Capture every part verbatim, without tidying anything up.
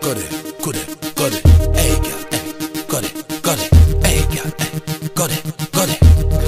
got it, got it, got it. Hey girl, hey, got it, got it. Hey girl, hey, got it, got it.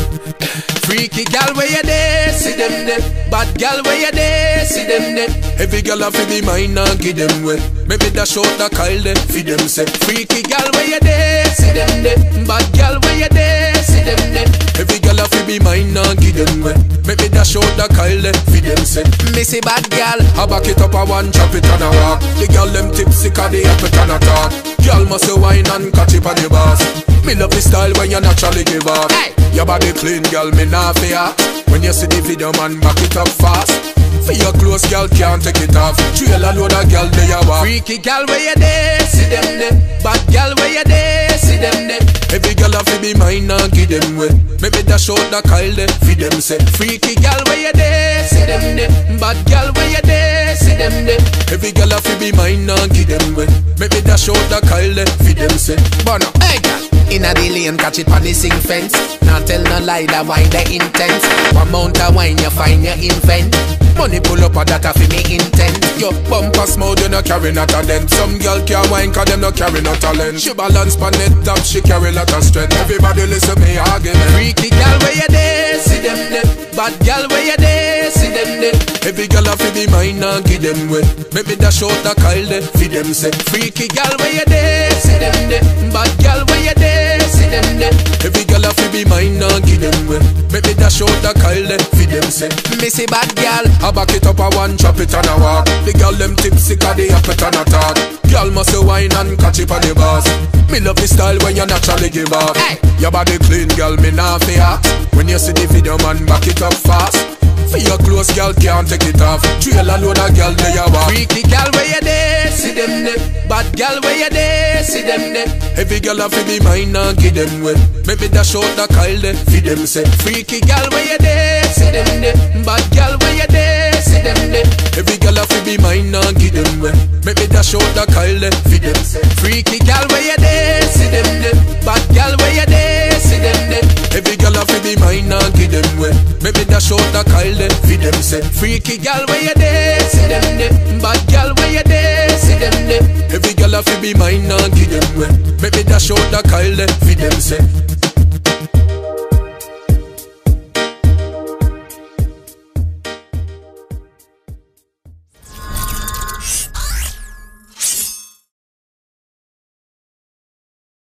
Freaky gal where you there, see them there. Bad gal where you there, see them there. Every gal a fi be mine and give them way. Maybe dash out the Kyle there, fi them say. Freaky gal where you there, see them there. Bad gal where you there, see them there. Every gal a fi be mine and give them way. Maybe dash out the Kyle there, fi them say. Missy bad gal, I back it up a one, chop it and a walk. The gal them tipsy 'cause they have it and a talk. Gal must wine and catch it on the bars. Me love the style when you naturally give up. Hey. Your body clean, girl, me nah fear. When you see the video, man, back it up fast. For your clothes, girl, can't take it off. Trail a load of girl, they a walk. Freaky girl, where you there? See them there. Bad girl, where you there? See them there. Every girl a fi be mine and give them way. Maybe dash out the Kyle there, fi them say. Freaky girl, where you there? See them there. Bad girl, where you there? See them there. Every girl a fi be mine and give them way. Maybe dash out the Kyle there, fi them say. Bono, hey girl. Inna the lane, catch it on the sing fence. Not tell no lie, that wine the intense. One mount of wine, you find your invent. Money pull up a data for me intent. Yo, bumper smooth, you no carry not a dent. Some girl can't wine 'cause them no carry no talent. She balance pan it top, she carry lot of strength. Everybody listen me argument. Freaky girl where you there, see them there. Bad girl where you there, see them there. Every girl a fi be mine and give them way. Maybe dash out the Kyle there, fi them say. Freaky girl where you there, see them there. Bad girl where you there, see them there. Every girl a fi be mine and give them way. Maybe dash out the Kyle there, fi them say. Missy bad girl, I back it up a one, chop it and a walk. The girl them tipsy 'cause they have it and a talk. Girl must wine and catch it on the bars. Me love the style when you naturally give up. Hey. Your body clean, girl, me nah fear. When you see the video, man, back it up fast. For your clothes, girl, can't take it off. Trail a load of girl, they a walk. Freaky girl, where you there? See them there. Bad girl, where you there? See them there. Every girl a fi be mine and give them way. Maybe dash out the Kyle there, fi them say. Freaky girl, where you there? See them there. Bad girl, where you there? See them there. Every girl a fi be mine and give them way. Maybe dash out the Kyle there, fi them say. Freaky girl, where you there? See them there. Bad girl, where you there? See them there. Every girl a fi be mine and give them way. Maybe dash out the Kyle there, fi them say. Freaky girl, where you there? See them there. Bad girl, where you there? See them there. Every girl a fi be mine and give them way. Maybe dash out the Kyle there, fi them say.